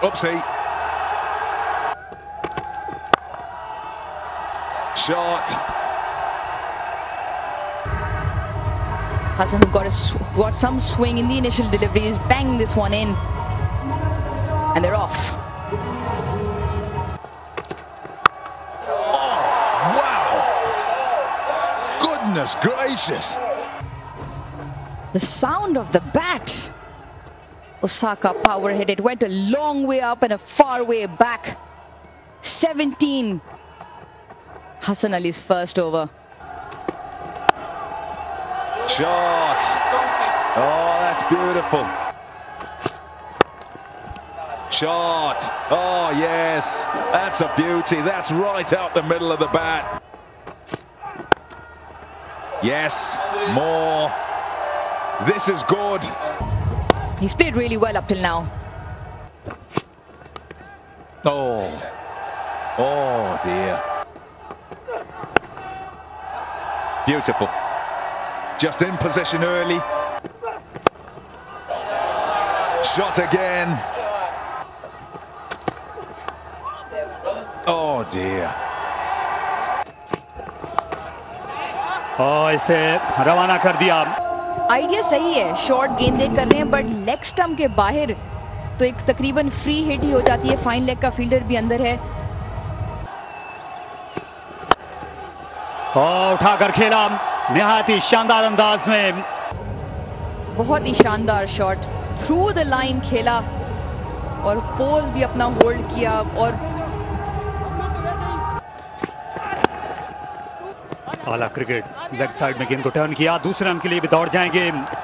Oopsie. Shot. Hassan got some swing in the initial deliveries, banged this one in, and they're off. Oh, wow! Goodness gracious! The sound of the bat. Osaka power hit it, went a long way up and a far way back. 17. Hassan Ali's first over. Shot. Oh, that's beautiful. Shot. Oh, yes. That's a beauty. That's right out the middle of the bat. Yes. More. This is good. He's played really well up till now. Oh. Oh, dear. Beautiful. Just in position early. Shot again. Oh dear. और इसे रवाना कर दिया. Idea सही है, short गेंदे कर रहे हैं, बट लेग स्टंप के बाहर तो एक तकरीबन फ्री हिट ही हो जाती है. फाइन लेग का फील्डर भी अंदर है. और उठाकर खेला निहायत ही शानदार अंदाज में. बहुत ही शानदार शॉट, थ्रू द लाइन खेला और पोज भी अपना होल्ड किया. और आला क्रिकेट. लेग साइड में गेंद को टर्न किया. दूसरे रन के लिए भी दौड़ जाएंगे.